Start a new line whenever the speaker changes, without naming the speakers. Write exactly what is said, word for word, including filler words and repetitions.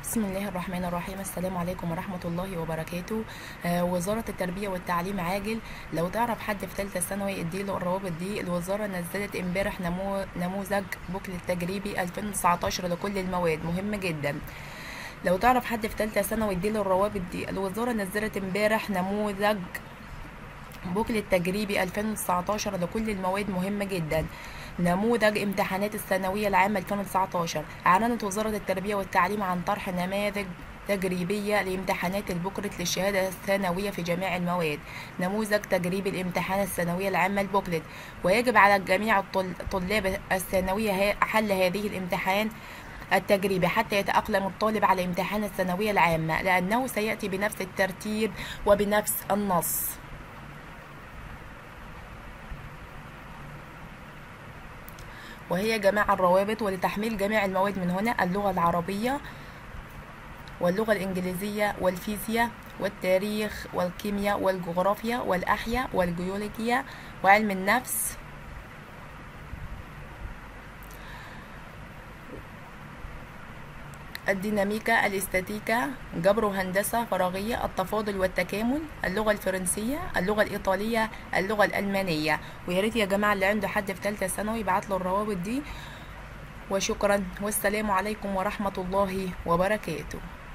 بسم الله الرحمن الرحيم. السلام عليكم ورحمة الله وبركاته. آه وزارة التربية والتعليم عاجل. لو تعرف حد في ثالثة ثانوي اديله الروابط دي. الوزارة نزلت امبارح نمو نموذج بوكلت تجريبي ألفين وتسعتاشر لكل المواد، مهم جدا. لو تعرف حد في ثالثة ثانوي اديله الروابط دي. الوزارة نزلت امبارح نموذج بوكلت تجريبي ألفين وتسعتاشر لكل المواد، مهم جدا. نموذج امتحانات الثانوية العامة ألفين وتسعتاشر. أعلنت وزارة التربية والتعليم عن طرح نماذج تجريبية لامتحانات البوكلت للشهادة الثانوية في جميع المواد. نموذج تجريبي الامتحان الثانوية العامة البوكلت، ويجب على جميع طلاب الثانوية حل هذه الامتحان التجريبي حتى يتأقلم الطالب على امتحان الثانوية العامة، لأنه سيأتي بنفس الترتيب وبنفس النص. وهي جماعة الروابط ولتحميل جميع المواد من هنا: اللغة العربية واللغة الإنجليزية والفيزياء والتاريخ والكيمياء والجغرافيا والأحياء والجيولوجيا وعلم النفس الديناميكا الاستاتيكا جبر وهندسة فراغية التفاضل والتكامل اللغة الفرنسية اللغة الإيطالية اللغة الألمانية. ويا ريت يا جماعة اللي عنده حد في ثالثة ثانوي يبعت له الروابط دي. وشكرا والسلام عليكم ورحمة الله وبركاته.